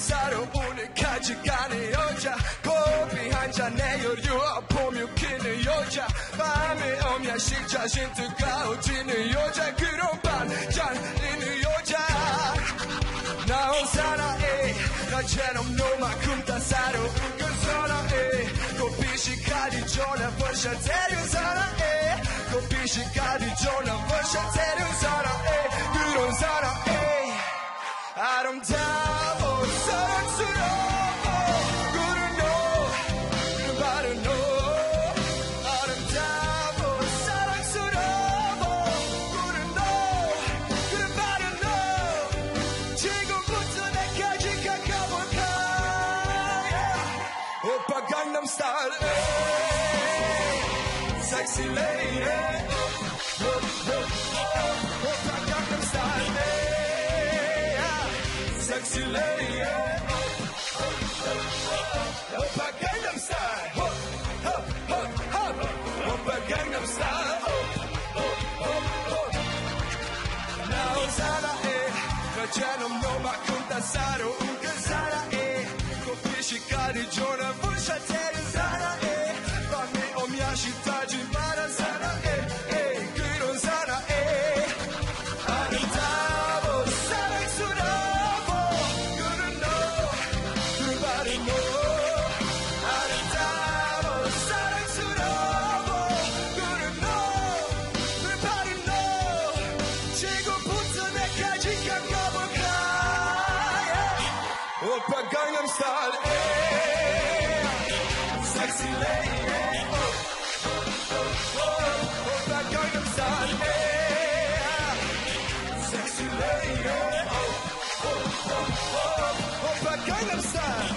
사러 오늘까지 가는 여자 커피 한잔 내어려 보며 키는 여자 밤에 오면 식자신 뜨거워지는 여자 그런 반짝이는 여자 나 사랑해 나처럼 너만큼 다 사러 그 사랑해 꽃빛이 가기 전에 벌써 때려 사랑해 꽃빛이 가기 전에 벌써 때려 사랑해 그런 사랑해 아름다워 사랑스러워 그런 너 그 바른 너 아름다워 사랑스러워 그런 너 그 바른 너 지금부터 내까지 가까울까 오빠 강남 스타일 섹시 레이디 오빠 강남 스타일 섹시 레이디 오빠 강남 스타일 오빠 강남 스타일 나 사랑해 너처럼 너만큼 다 사로운 그 사랑해 꽃빛이 가기 전에 불사 때린 사랑해 밤에 오면 식다지 마라 사랑해 그런 사랑해 아름다워 사랑스러워 그런 너그 바른 너 아름다워 사랑스러워 그런 너그 바른 너 지금부터 내까지 가까울까 오빠 강남 스타일 섹시 레이디 오빠 강남 스타일 섹시 레이디 오빠 강남 스타일